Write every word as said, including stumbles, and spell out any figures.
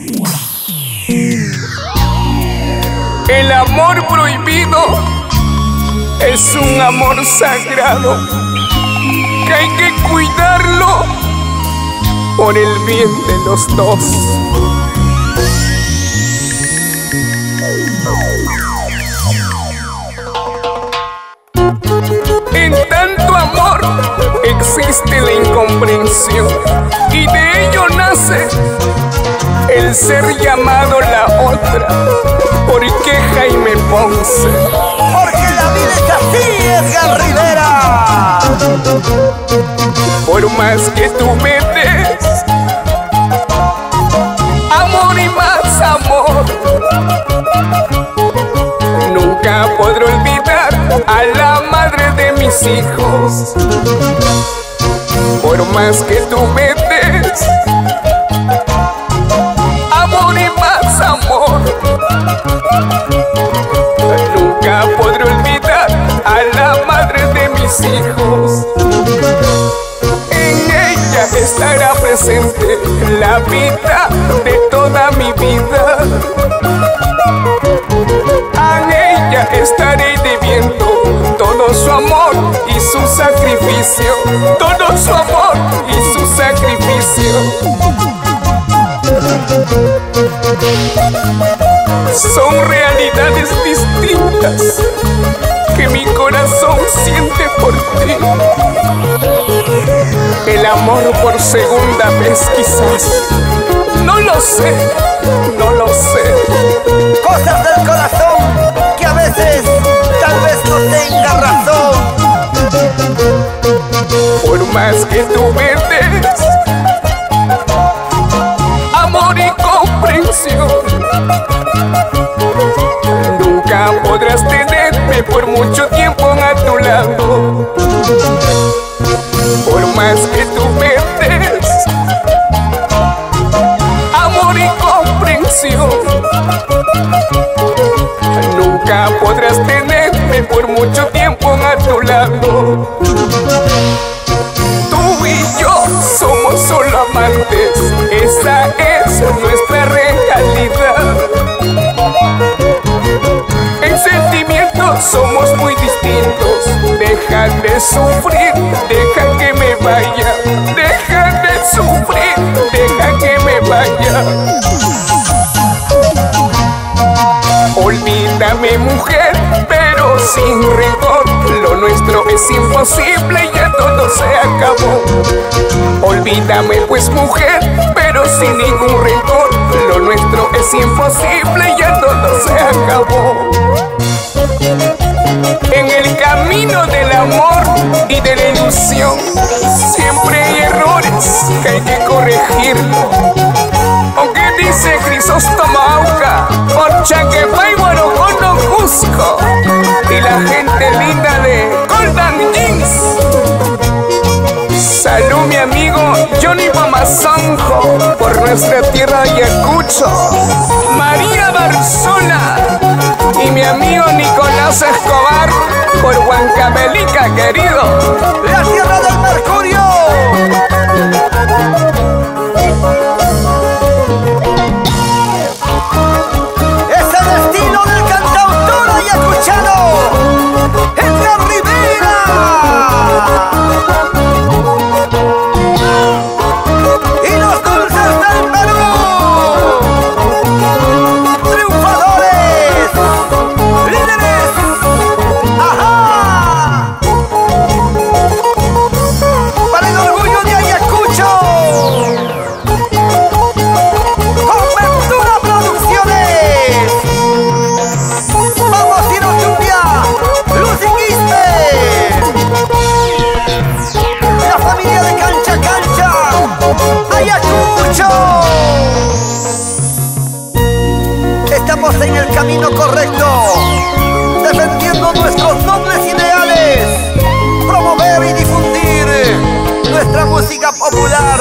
El amor prohibido es un amor sagrado que hay que cuidarlo por el bien de los dos. En tanto amor existe la incomprensión y de ello nace el ser llamado la otra. ¿Por qué Jaime Ponce? Porque la vida es así, Edgar Rivera. Por más que tú me des amor y más amor, nunca podré olvidar a la madre de mis hijos. Por más que tú me des amor y más amor, nunca podré olvidar a la madre de mis hijos. En ella estará presente la vida de toda mi vida. A ella estaré debiendo todo su amor y su sacrificio, todo su amor y su sacrificio. Son realidades distintas que mi corazón siente por ti. El amor por segunda vez quizás, no lo sé, no lo sé. Cosas del corazón que a veces tal vez no tenga razón. Por más que tú me des amor y comprensión, nunca podrás tenerme por mucho tiempo a tu lado. Por más que tú me des amor y comprensión, nunca podrás tenerme por mucho tiempo a tu lado. Tú y yo somos solo amantes, esa es nuestra realidad. En sentimientos somos muy distintos. Deja de sufrir, deja que me vaya. Deja de sufrir, deja que me vaya. Olvídame, mujer, pero sin rigor. Lo nuestro es imposible, ya todo se acabó. Olvídame pues, mujer, pero sin ningún rencor. Lo nuestro es imposible, ya todo se acabó. En el camino del amor y de la ilusión siempre hay errores que hay que corregir. Aunque dice Crisóstomo Auca, por Chaquepaihuaro con Cusco y la gente linda de Golden Jeans. Salud mi amigo Johnny Mamazonjo por nuestra tierra Ayacucho, María Barzola y mi amigo Nicolás Escobar por Huancavelica, querido, la tierra del Mercurio. Es el estilo del cantautor ayacuchano, Edgar Rivera. Y los dulces del Perú, triunfadores, líderes. ¡Ajá! Para el orgullo de Ayacucho, Conventura Producciones. Vamos, Tiro Chumbia, Lucy Quispe, la familia de Cancha Cancha, Ayacucho. Estamos en el camino correcto, defendiendo nuestros nobles ideales, promover y difundir nuestra música popular.